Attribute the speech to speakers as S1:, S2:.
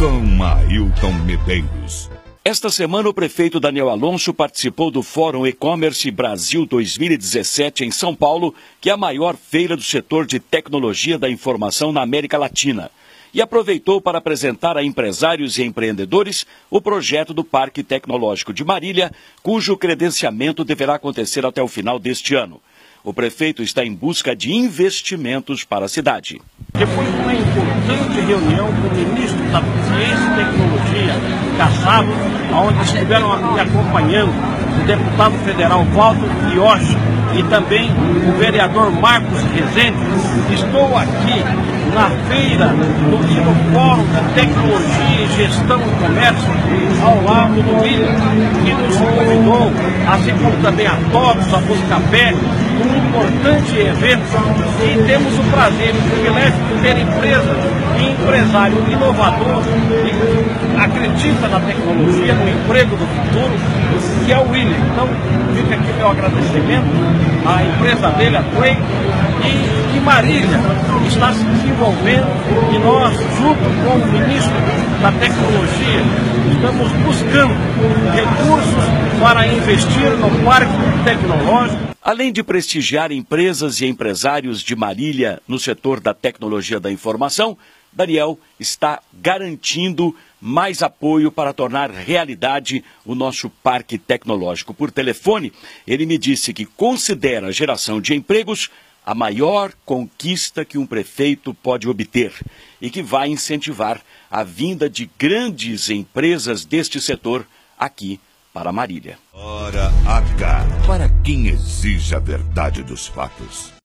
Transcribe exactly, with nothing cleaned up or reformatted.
S1: com Ailton Medeiros.
S2: Esta semana, o prefeito Daniel Alonso participou do Fórum E-Commerce Brasil dois mil e dezessete em São Paulo, que é a maior feira do setor de tecnologia da informação na América Latina. E aproveitou para apresentar a empresários e empreendedores o projeto do Parque Tecnológico de Marília, cujo credenciamento deverá acontecer até o final deste ano. O prefeito está em busca de investimentos para a cidade.
S3: Depois de uma importante reunião com o ministro da Ciência e Tecnologia, Kassab, onde estiveram me acompanhando o deputado federal Walter Kioshi e também o vereador Marcos Rezende, estou aqui na feira do no Fórum de Tecnologia e Gestão e Comércio ao lado do William, que nos convidou, assim como também a todos, a Buscapé, um importante evento, e temos o prazer e o privilégio de ter empresa e empresário inovador e acredita na tecnologia, no emprego do futuro, que é o William. Então, fica aqui meu agradecimento à empresa dele, a Play, e, e Marília está se desenvolvendo, e nós, junto com o ministro da Tecnologia, estamos buscando recursos para investir no Parque Tecnológico.
S2: Além de prestigiar empresas e empresários de Marília no setor da tecnologia da informação, Daniel está garantindo mais apoio para tornar realidade o nosso parque tecnológico. Por telefone, ele me disse que considera a geração de empregos a maior conquista que um prefeito pode obter e que vai incentivar a vinda de grandes empresas deste setor aqui para Marília.
S1: Hora H, para quem exige a verdade dos fatos.